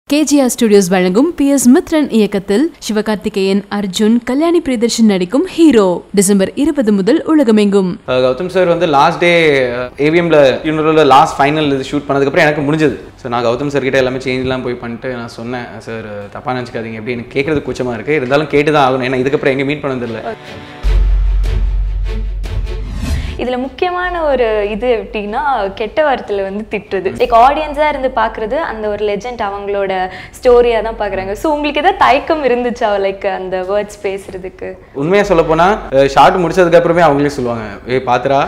KGR Studios வழங்கும் PS Mithran இயக்கத்தில் சிவகார்த்திகேயன், அர்ஜுன், கல்யாணி பிரியதர்ஷன் நடிக்கும் ஹீரோ டிசம்பர் 20 முதல் உலகமெங்கும். கௌதம் சார் வந்து லாஸ்ட் டே AVMல யூனிவர்ல லாஸ்ட் ஃபைனல் இது ஷூட் பண்ணதுக்கு அப்புறம் எனக்கு முடிஞ்சது. ஸோ நான் கௌதம் சார் கிட்ட எல்லாமே சேஞ்ச்லாம் போய் பண்ணிட்டு நான் சொன்னேன், சார் தப்பா நினச்சிக்காதீங்க எப்படி எனக்கு கேட்கறது கூச்சமாக இருக்குது, இருந்தாலும் கேட்டு தான் ஆகணும், ஏன்னா இதுக்கப்புறம் எங்கே மீட் பண்ணதில்லை. இதில் முக்கியமான ஒரு இது எப்படின்னா கெட்ட வார்த்தையில் வந்து திட்டுறது, லைக் ஆடியன்ஸாக இருந்து பார்க்குறது அந்த ஒரு லெஜெண்ட் அவங்களோட ஸ்டோரியாக தான் பார்க்குறாங்க. ஸோ உங்களுக்கு எதாவது தயக்கம் இருந்துச்சா லைக் அந்த வேர்ட்ஸ் பேசுறதுக்கு? உண்மையாக சொல்ல போனால் ஷார்ட் முடிச்சதுக்கப்புறமே அவங்களே சொல்லுவாங்க, ஏ பாத்துரா.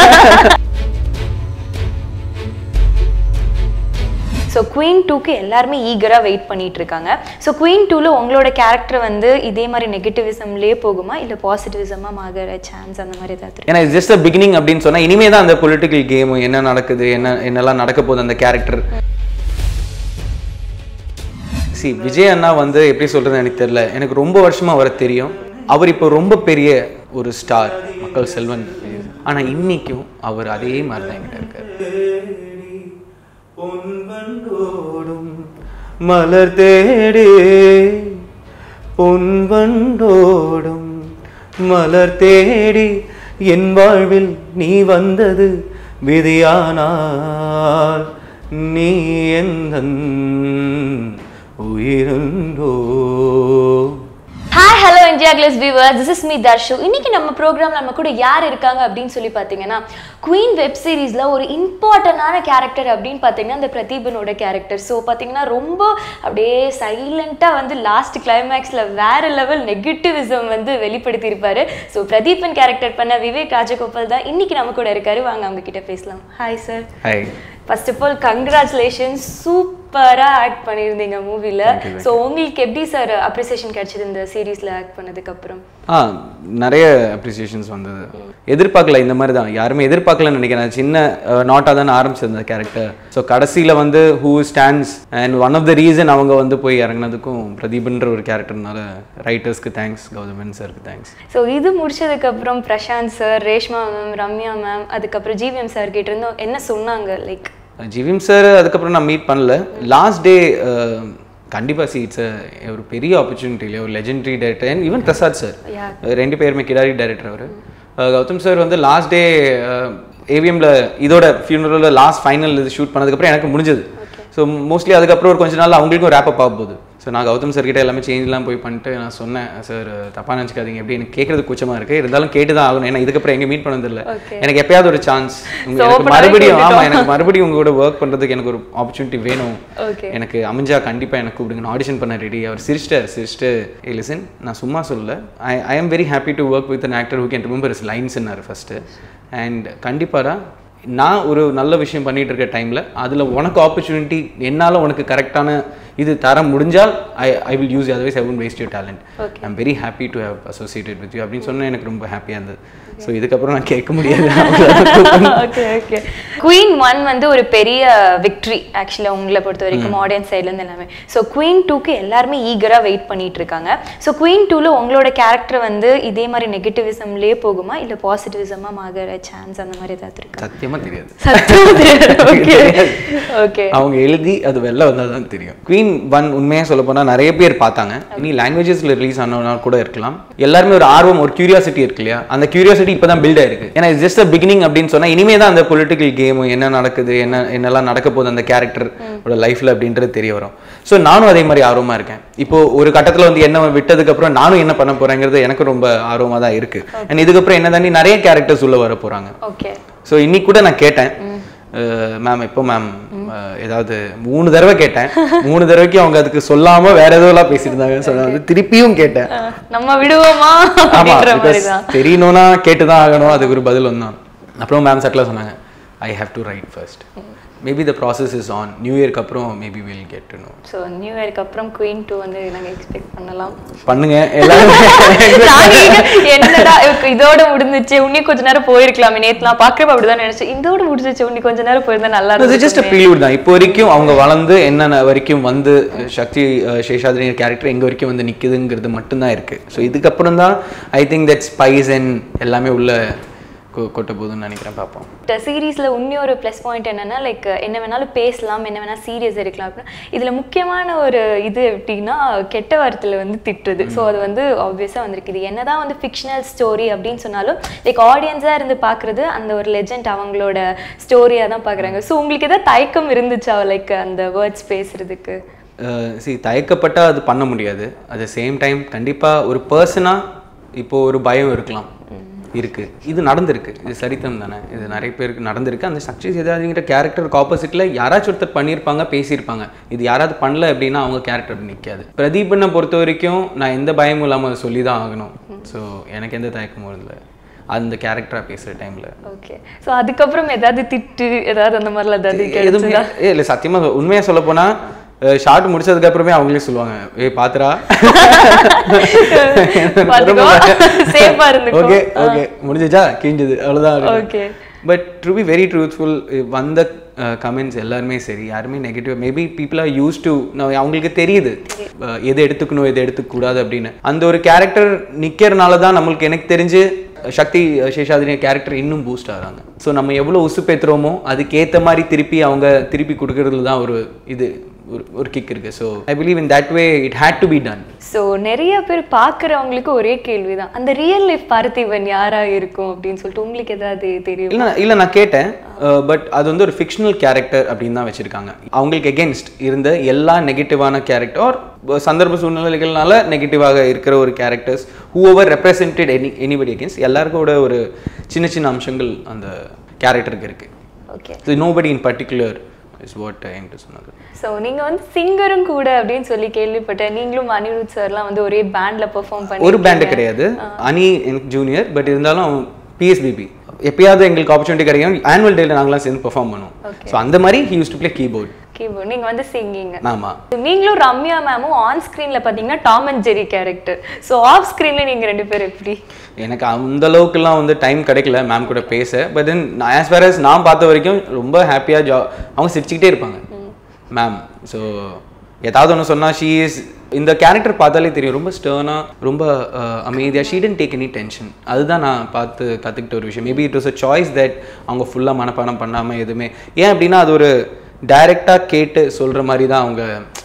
ஸோ குவீன் 2க்கு எல்லாருமே ஈகராக வெயிட் பண்ணிட்டு இருக்காங்க. ஸோ குவீன் 2ல உங்களோட கேரக்டர் வந்து இதே மாதிரி நெகட்டிவிசம்லேயே போகுமா இல்லை பாசிட்டிவிசமாக மாற சான்ஸ் அந்த மாதிரி ஏதாவது? ஏன்னா இது ஜஸ்ட் பிகினிங் அப்படின்னு சொன்னால் இனிமே தான் அந்த பொலிட்டிக்கல் கேமு என்ன நடக்குது, என்னெல்லாம் நடக்க போகுது அந்த கேரக்டர். விஜய் அண்ணா வந்து எப்படி சொல்கிறது எனக்கு தெரியல, எனக்கு ரொம்ப வருஷமாக அவரை தெரியும். அவர் இப்போ ரொம்ப பெரிய ஒரு ஸ்டார், மக்கள் செல்வன். ஆனால் இன்னைக்கும் அவர் அதே மாதிரி தான் என்கிட்ட இருக்கார். பொன்வண்டோடும் மலர் தேடி, பொன்வண்டோடும் மலர் தேடி, என் வாழ்வில் நீ வந்தது விதியானால் நீ எந்தன் உயிருண்டோ. Hi hello IndiaGlitz viewers, this is me Darshu. இன்னைக்கு நம்ம ப்ரோக்ராம் நம்ம கூட யார் இருக்காங்க அப்படின்னு சொல்லி பார்த்தீங்கன்னா குவீன் வெப் சீரிஸில் ஒரு இம்பார்ட்டண்டான கேரக்டர் அப்படின்னு பார்த்தீங்கன்னா அந்த பிரதீபனோட கேரக்டர். ஸோ பார்த்தீங்கன்னா ரொம்ப அப்படியே சைலண்ட்டாக வந்து லாஸ்ட் கிளைமேக்ஸில் வேற லெவல் நெகட்டிவிசம் வந்து வெளிப்படுத்தியிருப்பாரு. ஸோ பிரதீபன் கேரக்டர் பண்ண விவேக் ராஜகோபால் தான் இன்னைக்கு நம்ம கூட இருக்காரு. வாங்க அவங்க கிட்ட பேசலாம். Hi sir. Hi. First of all congratulations, சூப்பராக ஆக்ட் பண்ணியிருந்தீங்க மூவியில். ஸோ உங்களுக்கு எப்படி சார் அப்ரிசியேஷன் கிடைச்சது இந்த சீரீஸில் ஆக்ட் பண்ணதுக்கப்புறம்? நிறைய அப்ரிசியேஷன்ஸ் வந்தது. எதிர்பார்க்கல, இந்த மாதிரி தான் யாருமே எதிர்பார்க்கலன்னு நினைக்கிறேன். சின்ன நாட்டாக தானே ஆரம்பிச்சது அந்த கேரக்டர். ஸோ கடைசியில் வந்து who stands and one of the reason அவங்க வந்து போய் இறங்கினதுக்கும் பிரதீப்ன்ற ஒரு கேரக்டர்னால ரைட்டர்ஸ்க்கு தேங்க்ஸ், கௌதமன் சாருக்கு தேங்க்ஸ். ஸோ இது முடிச்சதுக்கப்புறம் Prashanth sir, Reshma ma'am, Ramya ma'am, அதுக்கப்புறம் GVM சார் கிட்ட இருந்தோம் என்ன சொன்னாங்க? லைக் GVM சார் அதுக்கப்புறம் நான் மீட் பண்ணல. லாஸ்ட் டே கண்டிப்பாக இட்ஸ் ஒரு பெரிய ஆப்பர்ச்சுனிட்டி இல்லையா, ஒரு legendary director. And even Prasad sir, ரெண்டு பேருமே கிடாரி டைரக்டர். அவர் கௌதம் சார் வந்து லாஸ்ட் டே AVMல இதோட ஃபியூனரலில் லாஸ்ட் ஃபைனல் இது ஷூட் பண்ணதுக்கப்புறம் எனக்கு முடிஞ்சது. ஸோ மோஸ்ட்லி அதுக்கப்புறம் ஒரு கொஞ்ச நாள் அவங்களுக்கும் ரேப்பப் ஆக போகுது. ஸோ நான் கௌதம் சார் கிட்ட எல்லாமே சேஞ்ச்லாம் போய் பண்ணிட்டு நான் சொன்னேன், சார் தப்பாக நினச்சிக்காதீங்க எப்படி எனக்கு கேட்கறது கூச்சமாக இருக்குது, இருந்தாலும் கேட்டு தான் ஆகணும், ஏன்னா இதுக்கப்புறம் எங்கே மீட் பண்ணதில்லை, எனக்கு எப்பயாவது ஒரு சான்ஸ் எனக்கு மறுபடியும் எனக்கு மறுபடியும் உங்க கூட ஒர்க் பண்ணுறதுக்கு எனக்கு ஒரு ஆப்பர்ச்சுனிட்டி வேணும், எனக்கு அமைஞ்சா கண்டிப்பாக எனக்கு கூப்பிடுங்க, ஆடிஷன் பண்ண ரெடி. அவர் சிரிச்சிட்டு ஏ லிசன், நான் சும்மா சொல்லலை, I am very happy to work with an actor who can remember his லைன்ஸ்ன்னாரு ஃபஸ்ட்டு. அண்ட் கண்டிப்பாக நான் ஒரு நல்ல விஷயம் பண்ணிகிட்டு இருக்க டைமில் அதில் உனக்கு ஆப்பர்ச்சுனிட்டி என்னால் உனக்கு கரெக்டான இது தர முடிஞ்சால் I will use, otherwise I would waste your talent. I am very happy to have associated with you அப்படின்னு சொன்னால் எனக்கு ரொம்ப ஹாப்பியாக இருந்தது. ஸோ இதுக்கப்புறம் நான் கேட்க முடியாது. Okay okay. குவீன் 1 வந்து ஒரு பெரிய விக்ட்ரி ஆக்சுவலாக உங்களை பொறுத்த வரைக்கும் ஆடியன்ஸ் சைட்லேருந்து எல்லாமே. ஸோ குவீன் 2க்கு எல்லாருமே ஈகராக வெயிட் பண்ணிட்டு இருக்காங்க. ஸோ குவீன் 2ல உங்களோட கேரக்டர் வந்து இதே மாதிரி நெகட்டிவிசம்லேயே போகுமா இல்லை பாசிட்டிவிசமாக மாற சான்ஸ் அந்த மாதிரி ஏதாவது இருக்கா? சத்தியமாக தெரியாது. ஓகே. அவங்க எழுதி அது வெளில வந்தால் தான் தெரியும். குவீன் 1 உண்மையாக சொல்ல போனால் நிறைய பேர் பார்த்தாங்க. இனி லாங்குவேஜஸில் ரிலீஸ் ஆனவனா கூட இருக்கலாம். எல்லாருமே ஒரு ஆர்வம், ஒரு கியூரியாசிட்டி இருக்கு இல்லையா, அந்த கியூரியாசிட்டி இப்பதான் பில்ட் ஆயிருக்கு. ஏன்னா இது ஜஸ்ட் பிகினிங் அப்படின்னு சொன்னா இனிமே தான் அந்த பொலிட்டிக்கல் கேமு என்ன நடக்குது, என்னெல்லாம் நடக்க போகுது அந்த கேரக்டர் லைஃப்ல அப்படின்றது தெரிய வரும். ஸோ நானும் அதே மாதிரி ஆர்வமா இருக்கேன். இப்போ ஒரு கட்டத்தில் வந்து என்ன விட்டதுக்கு அப்புறம் நானும் என்ன பண்ண போறேங்கிறது எனக்கு ரொம்ப ஆர்வமா தான் இருக்கு. அண்ட் இதுக்கப்புறம் என்ன தாண்டி நிறைய கேரக்டர்ஸ் உள்ள வர போறாங்க. ஸோ இன்னைக்கு கூட நான் கேட்டேன் மேம், எப்போ மேம் ஏதாவது 3 தடவை கேட்டேன். 3 தடவைக்கு அவங்க அதுக்கு சொல்லாம வேற எதோலாம் பேசிட்டு இருந்தாங்க. சொன்னாங்க, திருப்பியும் கேட்டேன், நம்ம விடுவோமா? தெரியணும்னா கேட்டுதான் ஆகணும், அதுக்கு ஒரு பதில் வந்தான். அப்புறம் மேம் சட்டில் சொன்னாங்க, I have to write first, maybe the process is on, new இயர்க்கு அப்புறம் maybe will get to know. So new இயர்க்கு அப்புறம் குவீன் 2 வந்து நாங்கள் எக்ஸ்பெக்ட் பண்ணலாம். பண்ணுங்க எல்லாரும். என்னடா இதோட முடிஞ்சிச்சு, இன்னும் கொஞ்ச நேரம் போயிருக்கலாம், நேற்றுலாம் பார்க்குறப்ப அப்படிதான் நினைச்சேன், இதோட முடிஞ்சிச்சு, இன்னும் கொஞ்ச நேரம் போயிருந்தா நல்லா இருக்கும். ஜஸ்ட் ப்ரீலூட் தான். இப்போ வரைக்கும் அவங்க வளர்ந்து என்னென்ன வரைக்கும் வந்து சக்தி சேஷாத்ரி கேரக்டர் எங்க வரைக்கும் வந்து நிற்குதுங்கிறது மட்டும்தான் இருக்கு. ஸோ இதுக்கப்புறம் தான் I think that spice and எல்லாமே உள்ள கொட்ட போதுன்னு நினைக்கிறேன். பார்ப்போம். சீரீஸில் இன்னொரு ப்ளஸ் பாயிண்ட் என்னென்னா லைக் என்ன வேணாலும் பேசலாம், என்ன வேணால் சீரியஸ் இருக்கலாம் அப்படின்னா இதில் முக்கியமான ஒரு இது எப்படின்னா கெட்ட வார்த்தையில் வந்து திட்டுது. ஸோ அது வந்து ஆப்வியஸாக வந்திருக்கு. இது என்ன தான் வந்து ஃபிக்ஷனல் ஸ்டோரி அப்படின்னு சொன்னாலும் லைக் ஆடியன்ஸாக இருந்து பார்க்குறது அந்த ஒரு லெஜெண்ட் அவங்களோட ஸ்டோரியாக தான் பார்க்குறாங்க. ஸோ உங்களுக்கு எதாவது தயக்கம் இருந்துச்சா லைக் அந்த வேர்ட்ஸ் பேசுகிறதுக்கு? தயக்கப்பட்டால் அது பண்ண முடியாது. அட் த சேம் டைம் கண்டிப்பாக ஒரு பர்சனாக இப்போது ஒரு பயம் இருக்கலாம், இருக்குது. இது நடந்திருக்கு, இது சரித்திரம் தானே, இது நிறைய பேருக்கு நடந்திருக்கு. அந்த சக்தி சேதாதிங்கிற கேரக்டருக்கு ஆப்போசிட்டில் யாராச்சும் ஒருத்தர் பண்ணியிருப்பாங்க, பேசியிருப்பாங்க. இது யாராவது பண்ணல அப்படின்னா அவங்க கேரக்டர் நிற்காது. பிரதீபனை பொறுத்த வரைக்கும் நான் எந்த பயமும் இல்லாமல் சொல்லி தான் ஆகணும். ஸோ எனக்கு எந்த தயக்கமும் இல்லை அந்த கேரக்டராக பேசுகிற டைமில். ஓகே. ஸோ அதுக்கப்புறம் ஏதாவது திட்டு ஏதாவது அந்த மாதிரிலாம் ஏதாவது எதுவுமே இல்லை. சத்தியமாக உண்மையாக சொல்ல போனால் ஷார்ட் முடிச்சதுக்கு அப்புறமே அவங்களே சொல்லுவாங்க, பாத்துரா ஓகே ஓகே முடிஞ்சிச்சா கிழிஞ்சது அவ்வளோதான். But to be very truthful வந்த கமெண்ட்ஸ் எல்லாருமே சரி, யாருமே negative. Maybe people are use to, அவங்களுக்கு தெரியுது எது எடுத்துக்கணும் எது எடுத்துக்கூடாது அப்படின்னு. அந்த ஒரு கேரக்டர் நிற்கிறனால தான் நம்மளுக்கு எனக்கு தெரிஞ்சு சக்தி சேஷாதிரி கேரக்டர் இன்னும் பூஸ்ட் ஆகிறாங்க. ஸோ நம்ம எவ்வளோ உசுப்பேற்றுறோமோ அதுக்கேற்ற மாதிரி அவங்க திருப்பி கொடுக்கறதுல தான் ஒரு இது ஒரு கிக் இருக்கு. So I believe in that way it had to be done. So நிறைய பேர் பார்க்குறவங்களுக்கு ஒரே கேள்வி தான், அந்த ரியல் லைஃப் பார்த்திபன் யாராக இருக்கும் அப்படின்னு சொல்லிட்டு உங்களுக்கு ஏதாவது தெரியும்? இல்லை நான் கேட்டேன். பட் அது வந்து ஒரு ஃபிக்ஷனல் கேரக்டர் அப்படின்னு தான் வச்சுருக்காங்க. அவங்களுக்கு எகென்ஸ்ட் இருந்த எல்லா நெகட்டிவான கேரக்டர் சந்தர்ப்ப சூழ்நிலைகள்னால நெகட்டிவாக இருக்கிற ஒரு characters whoever represented anybody against எல்லாருக்கோட ஒரு சின்ன சின்ன அம்சங்கள் அந்த கேரக்டருக்கு இருக்குது. Okay. So nobody in particular is what I am to சொன்னது. ஸோ நீங்கள் வந்து சிங்கரும் கூட அப்படின்னு சொல்லி கேள்விப்பட்டேன். நீங்களும் அனிருத் சார்லாம் வந்து ஒரே பேண்டில் பெர்ஃபார்ம் பண்ணி. ஒரு பேண்டு கிடையாது, அனி எனக்கு ஜூனியர். பட் இருந்தாலும் பிஎஸ்பிபி எப்பயாவது எங்களுக்கு ஆப்பர்ச்சுனிட்டி கிடைக்கும். ஆனுவல் டேல நாங்களாம் சேர்ந்து பெர்ஃபார்ம் பண்ணுவோம். ஸோ அந்த மாதிரி he use to play keyboard. நீங்க வந்து சிங்கிங். ஆமா. நீங்களும் ரம்யா மேமும் ஆன் ஸ்கிரீன்ல பாத்தீங்கன்னா Tom and Jerry character. So off ஸ்கிரீன்ல நீங்க ரெண்டு பேரும் எப்படி? எனக்கு அந்த அளவுக்குலாம் வந்து டைம் கிடைக்கல மேம் கூட பேச. But then as far as நான் பார்த்த வரைக்கும் ரொம்ப ஹாப்பியாக அவங்க சிரிச்சுக்கிட்டே இருப்பாங்க மேம். ஸோ ஏதாவது ஒன்று சொன்னால் ஷீ இஸ் இந்த கேரக்டர் பார்த்தாலே தெரியும், ரொம்ப ஸ்டர்னாக ரொம்ப அமைதியாக. She didn't take any tension. அதுதான் நான் பார்த்து கற்றுக்கிட்ட ஒரு விஷயம். Maybe it was a choice that அவங்க ஃபுல்லாக மனப்பாடம் பண்ணாமல் எதுவுமே. ஏன் அப்படின்னா அது ஒரு டைரெக்டாக கேட்டு சொல்கிற மாதிரி தான் அவங்க.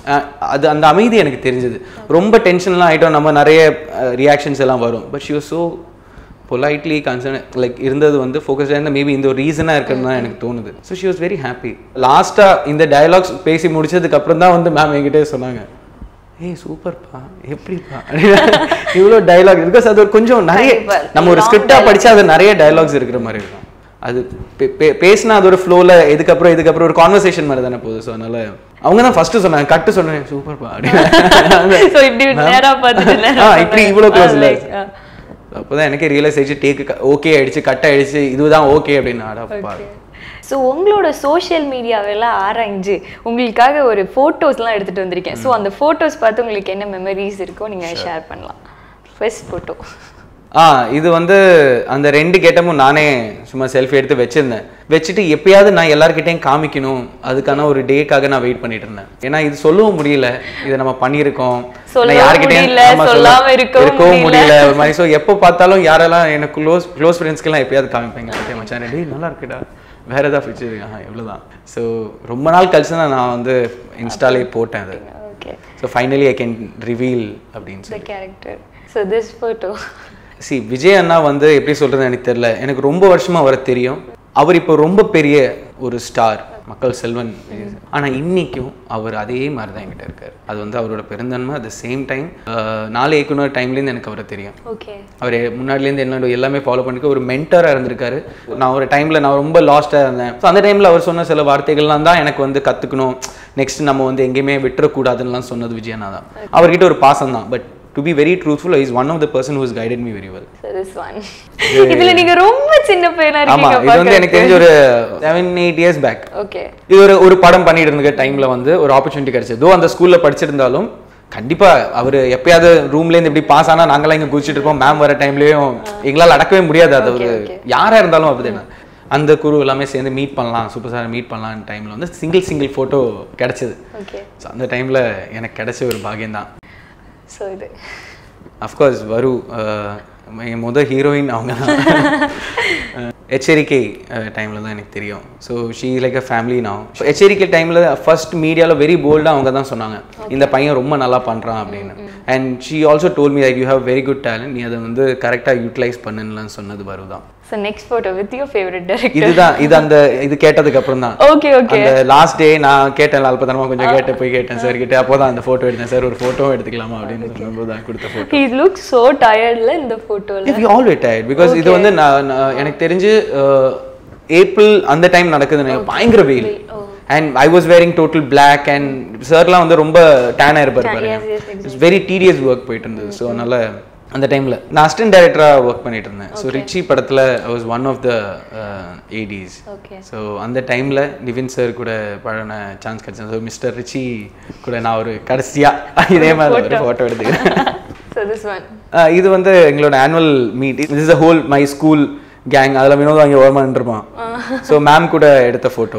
அது அந்த அமைதி எனக்கு தெரிஞ்சது. ரொம்ப டென்ஷன்லாம் ஆகிட்டோம், நம்ம நிறைய ரியாக்ஷன்ஸ் எல்லாம் வரும். But she was so politely concern like இருந்தது வந்து ஃபோக்கஸ்டாக இருந்தால் மேபி இந்த ஒரு ரீசனாக இருக்குன்னு தான் எனக்கு தோணுது. So she was very happy. லாஸ்ட்டாக இந்த டயலாக்ஸ் பேசி முடிச்சதுக்கப்புறம் தான் வந்து மேம் என்கிட்டே சொன்னாங்க, ஏய் சூப்பர்ப்பா எப்படிப்பா இவ்வளோ டைலாக். பிகாஸ் அது ஒரு கொஞ்சம் நிறைய நம்ம ஒரு ஸ்கிரிப்டாக படித்தா அது நிறைய டைலாக்ஸ் இருக்கிற மாதிரி இருக்கும். அது பேசினா அது ஒரு ஃப்ளோவில் இதுக்கப்புறம் ஒரு கான்வர்சேஷன் மாதிரி தானே போகுது. ஸோ அதனால அவங்க தான் ஃபர்ஸ்ட் சொன்னாங்க, கட்டு சொன்னேன் சூப்பர்ப்பா இப்படி இவ்வளோ க்ளோஸ் இல்லை. அப்போதான் எனக்கு ரியலைஸ் ஆயிடுச்சு, டேக்கு ஓகே ஆயிடுச்சு, கட் ஆயிடுச்சு, இதுதான் ஓகே அப்படின்னு. ஆடாப்பா. ஸோ உங்களோட சோஷியல் மீடியாவெல்லாம் ஆராய்ஞ்சு உங்களுக்காக ஒரு ஃபோட்டோஸ்லாம் எடுத்துகிட்டு வந்திருக்கேன். ஸோ அந்த ஃபோட்டோஸ் பார்த்து உங்களுக்கு என்ன மெமரிஸ் இருக்கோ நீங்கள் ஷேர் பண்ணலாம். ஃபர்ஸ்ட் ஃபோட்டோ இது வந்து அந்த 2 கேட்டமும் நானே சும்மா செல்ஃபி எடுத்து வச்சுட்டு எப்பயாவது நான் எல்லார்கிட்டையும் காமிக்கணும், அதுக்கான ஒரு டேக்காக நான் வெயிட் பண்ணிட்டு இருந்தேன். ஏன்னா இது சொல்லவும் முடியல, இதை நம்ம பண்ணியிருக்கோம், யார்கிட்டையும் இருக்கவும் முடியல ஒரு மாதிரி. ஸோ எப்போ பார்த்தாலும் யாரெல்லாம் எனக்கு க்ளோஸ் ஃப்ரெண்ட்ஸ்க்கெல்லாம் எப்பயாவது காமிப்பேங்க, மச்சான் டே நல்லா இருக்குடா வேற ஏதாவது ஃபியூச்சர் எவ்வளோதான். ஸோ ரொம்ப நாள் கழிச்சு தான் நான் வந்து இன்ஸ்டாலே போட்டேன் அது. So finally I can reveal அப்படின்னு சொல்லி character. So this photo Vijay அண்ணா வந்து எப்படி சொல்றது எனக்கு தெரியல, எனக்கு ரொம்ப வருஷமா அவரை தெரியும். அவர் இப்போ ரொம்ப பெரிய ஒரு ஸ்டார், மக்கள் செல்வன். ஆனால் இன்னைக்கும் அவர் அதே மாதிரி தான் என்கிட்ட இருக்காரு. அது வந்து அவரோட பெருந்தன்மை. அட் த சேம் டைம் 4 இயக்குனர் டைம்லேருந்து எனக்கு அவரை தெரியும். அவர் முன்னாடிலேருந்து என்னோட எல்லாமே ஃபாலோ பண்ணிக்க ஒரு மென்டராக இருந்திருக்காரு. நான் ஒரு டைமில் நான் ரொம்ப லாஸ்ட்டாக இருந்தேன். ஸோ அந்த டைமில் அவர் சொன்ன சில வார்த்தைகள்லாம் தான் எனக்கு வந்து கற்றுக்கணும், நெக்ஸ்ட் நம்ம வந்து எங்கேயுமே விட்டுறக்கூடாதுன்னெலாம் சொன்னது விஜய் அண்ணா தான். அவர்கிட்ட ஒரு பாசம் தான். But to be very truthful, he is one of the person who has guided me very well. So this one இதுல நீங்க ரொம்ப சின்ன பையனா இருக்கீங்க. ஆமா, இது வந்து எனக்கு தெரிஞ்ச ஒரு 7-8 years back. ஓகே. இது ஒரு படம் பண்ணிட்டு இருந்த டைம்ல வந்து ஒரு ஆப்பர்ச்சுனிட்டி கிடைச்சது. அந்த ஸ்கூல்ல படிச்சிருந்தாலும் கண்டிப்பா அவர் எப்பயாவது ரூம்ல இருந்து இப்படி பாஸ் ஆனா நாங்களாம் இங்க குதிச்சிட்டு இருப்போம். மேம் வர டைம்லயும் எங்களால் அடக்கவே முடியாது. அது ஒரு யாரா இருந்தாலும் அப்படிதான். அந்த குரு எல்லாமே சேர்ந்து மீட் பண்ணலாம், சூப்பர் ஸ்டார் மீட் பண்ணலாம் டைம்ல வந்து சிங்கிள் ஃபோட்டோ கிடைச்சது. ஸோ அந்த டைம்ல எனக்கு கிடைச்ச ஒரு பாக்கியம் தான். ஸோ இது அஃப்கோர்ஸ் வரு முதல் ஹீரோயின் அவங்க தான். எச்சரிக்கை டைமில் தான் எனக்கு தெரியும். So she like a family நான். எச்சரிக்கை டைமில் ஃபர்ஸ்ட் மீடியாவில் வெரி போல்டாக அவங்க தான் சொன்னாங்க இந்த பையன் ரொம்ப நல்லா பண்ணுறான் அப்படின்னு. And she also told me like you have very good talent, நீ அதை வந்து கரெக்டாக யூட்டிலைஸ் பண்ணுன்னு சொன்னது வருதான். So next photo with your favorite director. இது கேட்டதுக்கு அப்புறம் தான். Okay okay. அந்த லாஸ்ட் டே நான் கேட்டேன் அல்பதனமா கொஞ்சம் கேட்டேன் சார் கிட்ட. அப்போதான் அந்த போட்டோ எடுத்தேன் சார், ஒரு போட்டோ எடுத்துக்கலாமா அப்படின்னு சொல்லும்போது தான் கொடுத்த போட்டோ. He looks so tiredல இந்த போட்டோல. We all were tired because இது வந்து எனக்கு தெரிஞ்சு ஏப்ரல் அந்த டைம் நடக்குதுன்னு பயங்கர வெயில். And I was wearing total black and sirலாம் வந்து ரொம்ப tan இருப்பாரு பாருங்க. It's very tedious work போயிட்டு இருந்தது. ஸோ அதனால அந்த டைமில் நான் அசிஸ்டன்ட் டைரக்டராக ஒர்க் பண்ணிட்டு இருந்தேன். ஸோ ரிச்சி படத்தில் I was one of the ADs. So அந்த டைமில் நிவின் சார் கூட பழன சான்ஸ் கிடைச்சேன். ஸோ மிஸ்டர் ரிச்சி கூட நான் ஒரு கடைசியாக இதே மாதிரி ஒரு ஃபோட்டோ எடுத்துக்கிறேன். இது வந்து எங்களோட annual meet. This is a whole my school gang. அதில் வினோத் வாங்கி ஓரமாக இருப்பான். ஸோ மேம் கூட எடுத்த ஃபோட்டோ.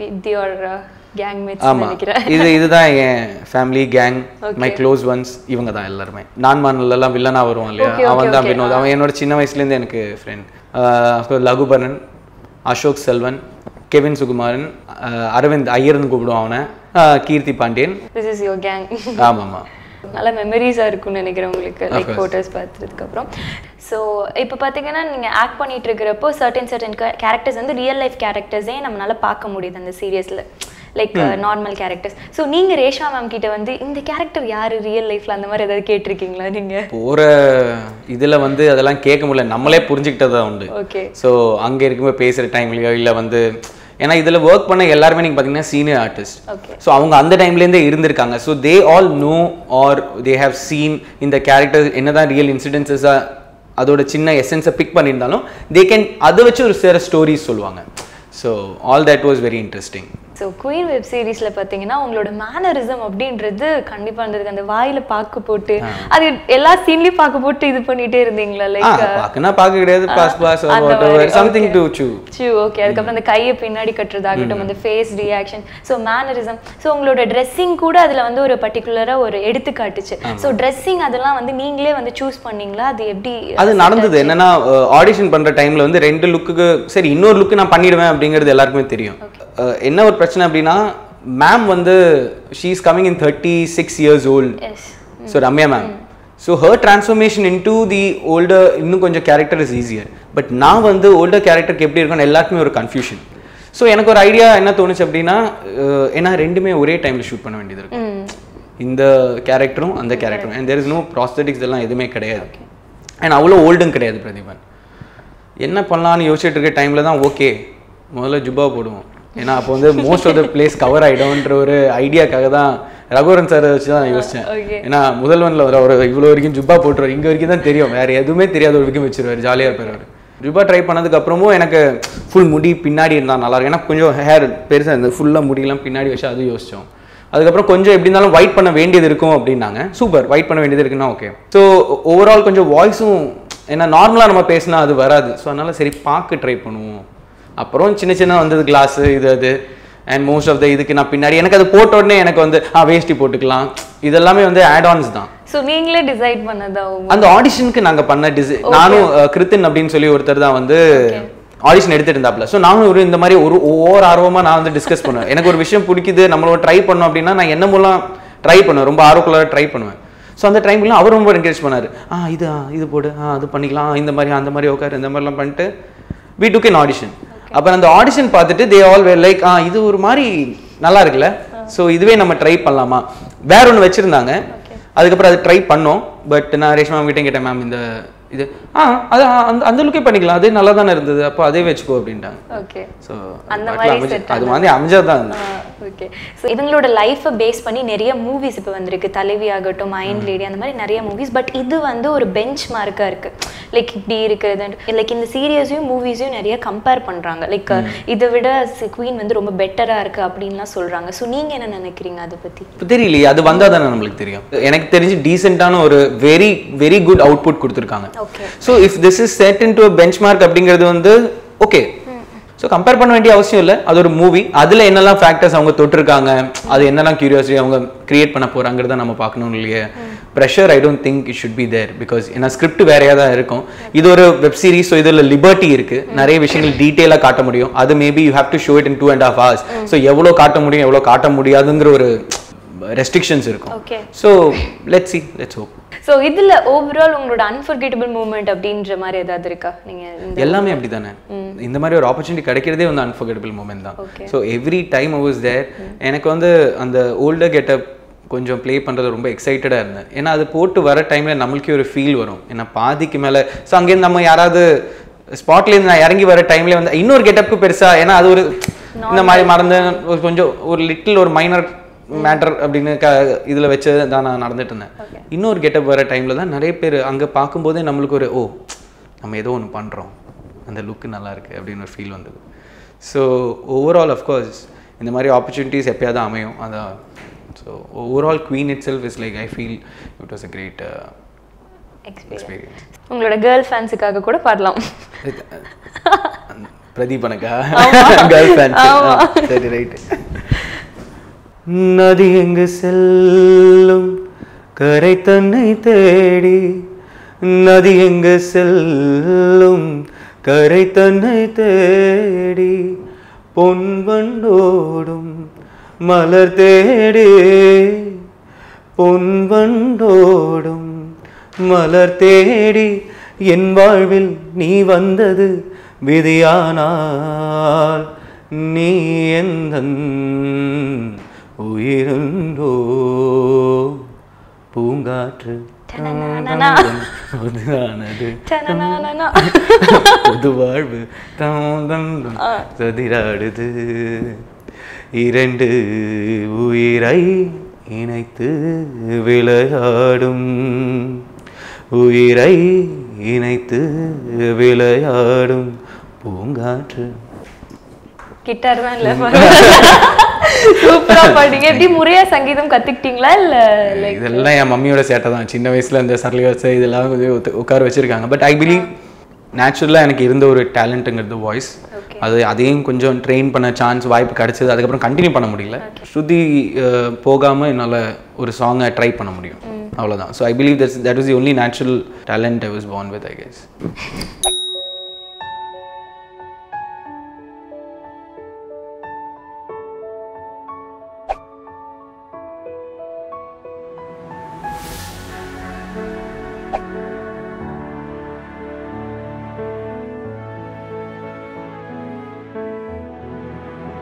இதுதான் என் family gang, my close ones. இவங்க தான் எல்லாருமே. நான்மானெல்லாம் வில்லனா வருவான் இல்லையா, அவன் தான் வினோத். அவன் என்னோட சின்ன வயசுலேருந்து எனக்கு ஃப்ரெண்ட். லகுபரன், அசோக் செல்வன், கெவின் சுகுமாரன், அரவிந்த் ஐயர்னு கூப்பிடுவான் அவனை, கீர்த்தி பாண்டியன். ஆமாம்மா, நல்ல மெமரிஸாக இருக்கும்னு நினைக்கிறேன் உங்களுக்கு லைக் ஃபோட்டோஸ் பார்த்ததுக்கு அப்புறம். ஸோ இப்போ பார்த்தீங்கன்னா நீங்கள் ஆக்ட் பண்ணிட்டு இருக்கிறப்போ சர்டன் கேரக்டர்ஸ் வந்து ரியல் லைஃப் கேரக்டர்ஸே நம்மளால பார்க்க முடியுது அந்த சீரியஸில், லைக் நார்மல் கேரக்டர்ஸ். ஸோ நீங்கள் ரேஷ்மா மேம் கிட்ட வந்து இந்த கேரக்டர் யார் ரியல் லைஃப்பில் அந்த மாதிரி ஏதாவது கேட்டிருக்கீங்களா நீங்கள்? போகிற இதில் வந்து அதெல்லாம் கேட்க முடியல, நம்மளே புரிஞ்சுக்கிட்டதா உண்டு. ஓகே. ஸோ அங்கே இருக்கும்போது பேசுகிற டைம்லையோ இல்லை வந்து, ஏன்னா இதில் ஒர்க் பண்ண எல்லாருமே நீங்கள் பார்த்தீங்கன்னா சீனியர் ஆர்டிஸ்ட். ஸோ அவங்க அந்த டைம்லேருந்தே இருந்திருக்காங்க. So they all know or they have seen இந்த கேரக்டர் என்னதான் ரியல் இன்சிடென்சஸாக அதோட சின்ன எசன்ஸை பிக் பண்ணியிருந்தாலும் தே கேன் அதை வச்சு ஒரு சில ஸ்டோரிஸ் சொல்லுவாங்க. So all that was very interesting. So Queen web சீரிஸில் பார்த்தீங்கன்னா உங்களோட மேனரிசம் அப்படின்றது கண்டிப்பாக இருந்தது. அந்த வாயில் பார்க்க போட்டு அது எல்லா சீன்லையும் பார்க்க போட்டு இது பண்ணிட்டே இருந்தீங்களா? லைக் பார்க்கனா பார்க்க கிடையாது, பாஸ் பாஸ் சம்திங் டு சூ. ஓகே. அதுக்கப்புறம் அந்த கையை பின்னாடி கட்டுறதாகட்டும், அந்த face reaction, so mannerism. So உங்களோட ட்ரெஸ்ஸிங் கூட அதில் வந்து ஒரு பர்டிகுலராக ஒரு எடுத்துக்காட்டுச்சு. ஸோ ட்ரெஸ்ஸிங் அதெல்லாம் வந்து நீங்களே வந்து சூஸ் பண்ணீங்களா? அது எப்படி அது நடந்தது? என்னன்னா ஆடிஷன் பண்ணுற டைமில் வந்து 2 லுக்கு சரி இன்னொரு லுக்கு நான் பண்ணிடுவேன் அப்படிங்கிறது எல்லாருக்குமே தெரியும். என்ன ஒரு பிரச்சனை அப்படின்னா, மேம் வந்து she is coming in 36 years old. So Ramya ma'am, so her transformation in to the older இன்னும் கொஞ்சம் கேரக்டர் இஸ் ஈஸியர். பட் நான் வந்து ஓல்டர் கேரக்டருக்கு எப்படி இருக்குன்னு எல்லாருக்குமே ஒரு கன்ஃபியூஷன். ஸோ எனக்கு ஒரு ஐடியா என்ன தோணுச்சு அப்படின்னா, ஏன்னா ரெண்டுமே ஒரே டைமில் ஷூட் பண்ண வேண்டியது இருக்கும், இந்த கேரக்டரும் அந்த கேரக்டரும். And there is no prosthetics எல்லாம் எதுவுமே கிடையாது. அண்ட் அவ்வளோ ஓல்டும் கிடையாது பிரதீபன். என்ன பண்ணலான்னு யோசிச்சுட்டு இருக்க டைமில் தான் ஓகே முதல்ல ஜுப்பா போடுவோம், ஏன்னா அப்போ வந்து most of the place cover ஆகிடும்ன்ற ஒரு ஐடியாக்காக தான் ரகுவரன் சாரை வச்சு தான் யோசித்தேன். ஏன்னா முதல்வனில் ஒரு இவ்வளோ வரைக்கும் ஜுப்பா போட்டுருவார், இங்கே வரைக்கும் தான் தெரியும், வேறு எதுவுமே தெரியாத ஒரு வரைக்கும் வச்சுருவார், ஜாலியாக இருப்பார் அவர். ஜுப்பா ட்ரை பண்ணதுக்கப்புறமும் எனக்கு ஃபுல் முடி பின்னாடி இருந்தால் நல்லாயிருக்கும், ஏன்னா கொஞ்சம் ஹேர் பெருசாக இருந்தது, ஃபுல்லாக முடியெல்லாம் பின்னாடி வச்சு அது யோசித்தோம். அதுக்கப்புறம் கொஞ்சம் எப்படி இருந்தாலும் ஒயிட் பண்ண வேண்டியது இருக்கும் அப்படின்னாங்க. சூப்பர், ஒயிட் பண்ண வேண்டியது இருக்குன்னா ஓகே. ஸோ ஓவரால் கொஞ்சம் வாய்ஸும் ஏன்னா நார்மலாக நம்ம பேசினா அது வராது. ஸோ அதனால் சரி பார்க்க ட்ரை பண்ணுவோம். அப்புறம் சின்ன சின்ன வந்தது கிளாஸு இது அது. அண்ட் மோஸ்ட் ஆஃப் த இதுக்கு நான் பின்னாடி எனக்கு அது போட்ட உடனே எனக்கு வந்து வேஷ்டி போட்டுக்கலாம், இதெல்லாமே வந்து ஆட் ஆன்ஸ் தான். ஸோ நீங்களே டிசைட் பண்ணதா? அந்த ஆடிஷனுக்கு நாங்கள் பண்ண நானும் கிருத்தின் அப்படின்னு சொல்லி ஒருத்தர் தான் வந்து ஆடிஷன் எடுத்துட்டு இருந்தாப்ல. ஸோ நானும் ஒரு இந்த மாதிரி ஒவ்வொரு ஆர்வமாக நான் வந்து டிஸ்கஸ் பண்ணுவேன். எனக்கு ஒரு விஷயம் பிடிக்குது, நம்மளோட ட்ரை பண்ணோம் அப்படின்னா நான் என்ன மூலம் ட்ரை பண்ணுவேன், ரொம்ப ஆர்வக்குள்ளார ட்ரை பண்ணுவேன். ஸோ அந்த டைம்லாம் அவர் ரொம்ப என்கரேஜ் பண்ணார். இது போடு, அது பண்ணிக்கலாம், இந்த மாதிரி அந்த மாதிரி உட்காரு, இந்த மாதிரிலாம் பண்ணிட்டு we took an audition. அப்புறம் அந்த ஆடிஷன் பார்த்துட்டு they all were like இது ஒரு மாதிரி நல்லா இருக்குல்ல, ஸோ இதுவே நம்ம ட்ரை பண்ணலாமா, வேற ஒன்று வச்சுருந்தாங்க. அதுக்கப்புறம் அது ட்ரை பண்ணோம். பட் நான் ரேஷ்மா கிட்டே கேட்டேன், மேம் இந்த இது அது அந்த லுக்கே பண்ணிக்கலாம், அது நல்லா தானே இருந்தது, அப்போ அதே வச்சுக்கோ அப்படின்ட்டாங்க. ஓகே. ஸோ அந்த மாதிரி அது மாதிரி அமைஞ்சதான். ஓகே. ஸோ இவங்களோட லைஃப்பை பேஸ் பண்ணி நிறைய மூவிஸ் இப்போ வந்திருக்கு, தலைவி ஆகட்டும், அயன் லேடி, அந்த மாதிரி நிறைய மூவிஸ். பட் இது வந்து ஒரு பெஞ்ச் மார்க்காக இருக்குது, லைக் இப்படி இருக்குது. லைக் இந்த சீரியஸையும் மூவிஸையும் நிறைய கம்பேர் பண்ணுறாங்க, லைக் இதை விட குயின் வந்து ரொம்ப பெட்டராக இருக்குது அப்படின்லாம் சொல்கிறாங்க. ஸோ நீங்கள் என்ன நினைக்கிறீங்க அதை பற்றி? இப்போ தெரியலையே, அது வந்தால் தானே நம்மளுக்கு தெரியும். எனக்கு தெரிஞ்சு டீசெண்டான ஒரு வெரி வெரி குட் அவுட்புட் கொடுத்துருக்காங்க. So if this is set in to a benchmark அப்படிங்கிறது வந்து ஓகே. ஸோ கம்பேர் பண்ண வேண்டிய அவசியம் இல்லை. அது ஒரு மூவி, அதில் என்னெல்லாம் ஃபேக்டர்ஸ் அவங்க தொட்டிருக்காங்க, அது என்னெல்லாம் கியூரியாசிட்டி அவங்க கிரியேட் பண்ண போகிறாங்கிறத நம்ம பார்க்கணும் இல்லையே. Pressure I don't think it should be there, because ஏன்னா ஸ்கிரிப்ட் வேறையாக தான் இருக்கும். இது ஒரு வெப் சீரிஸ், ஸோ இதில் லிபர்ட்டி இருக்குது, நிறைய விஷயங்கள் டீட்டெயிலாக காட்ட முடியும். அது maybe you have to show it in 2.5 hours. So எவ்வளோ காட்ட முடியும் எவ்வளோ காட்ட முடியாதுங்கிற ஒரு ரெஸ்ட்ரிக்ஷன்ஸ் இருக்கும். So let's see, let's hope. So இதில் ஓவரால் உங்களோட அன்ஃபர்கெட்டபிள் மூமெண்ட் அப்படின்ற மாதிரி ஏதாவது இருக்கா? நீங்கள் எல்லாமே அப்படி தானே, இந்த மாதிரி ஒரு ஆப்பர்ச்சுனிட்டி கிடைக்கிறதே வந்து அன்ஃபர்கெட்டபிள் மூமெண்ட் தான். So every time I was there. எனக்கு வந்து அந்த ஓல்டர் கெட்டப் கொஞ்சம் ப்ளே பண்ணுறது ரொம்ப எக்ஸைட்டடாக இருந்தேன். ஏன்னா அது போட்டு வர டைமில் நம்மளுக்கே ஒரு ஃபீல் வரும். ஏன்னா பாதிக்கு மேலே ஸோ அங்கேருந்து நம்ம யாராவது ஸ்பாட்லேருந்து நான் இறங்கி வர டைம்லேயே வந்து இன்னொரு கெட்டப்புக்கு பெருசாக, ஏன்னா அது ஒரு இந்த மாதிரி மறந்து கொஞ்சம் ஒரு லிட்டில் ஒரு மைனர் மேட்டர் அப்படின்னு இதில் வச்சு தான் நான் நடந்துட்டு இருந்தேன். இன்னொரு கெட்டப் வர டைமில் தான் நிறைய பேர் அங்கே பார்க்கும்போதே நம்மளுக்கு ஒரு நம்ம ஏதோ ஒன்று பண்ணுறோம், அந்த லுக்கு நல்லா இருக்குது அப்படின்னு ஒரு ஃபீல் வந்தது. ஸோ ஓவரால் அஃப்கோர்ஸ் இந்த மாதிரி ஆப்பர்ச்சுனிட்டிஸ் எப்போயாவது அமையும் அதான். So overall Queen itself is like I feel it was a great experience. உங்களோட கேர்ள் ஃபேன்ஸுக்காக கூட பாடலாம். பிரதீபனுக்கா கேர்ள் ஃபேன்ஸ்? சரி ரைட்டு. நதி எங்கு செல்லும் கரை தன்னை தேடி, நதி எங்கு செல்லும் கரை தன்னை தேடி, பொன்வண்டோடும் மலர் தேடி, பொன்வண்டோடும் மலர் தேடி, என் வாழ்வில் நீ வந்தது விதியானால், நீ எந்தன் உயிருந்தோ பூங்காற்று பொது வாழ்வு சதிராடுது, இரண்டு உயிரை இணைத்து விளையாடும், உயிரை இணைத்து விளையாடும் பூங்காற்று. கிட்டார் தான் இல்ல, சூப்பரா பாடுங்க. எப்படி முறையா சங்கீதம் கத்துக்கிட்டீங்களா இல்ல? இதெல்லாம் என் மம்மியோட சேட்டை தான். சின்ன வயசுல இந்த சரளிவாசை இதெல்லாம் உட்கார வச்சிருக்காங்க. பட் ஐ பிலீவ் நேச்சுரலாக எனக்கு இருந்த ஒரு டேலண்ட்டுங்கிறது வாய்ஸ். அதையும் கொஞ்சம் ட்ரெயின் பண்ண சான்ஸ் வாய்ப்பு கிடைச்சது. அதுக்கப்புறம் கண்டினியூ பண்ண முடியல. ஸ்ருதி போகாமல் என்னால் ஒரு சாங்கை ட்ரை பண்ண முடியும், அவ்வளோதான். So I believe that is the only natural talent I was born with, I guess.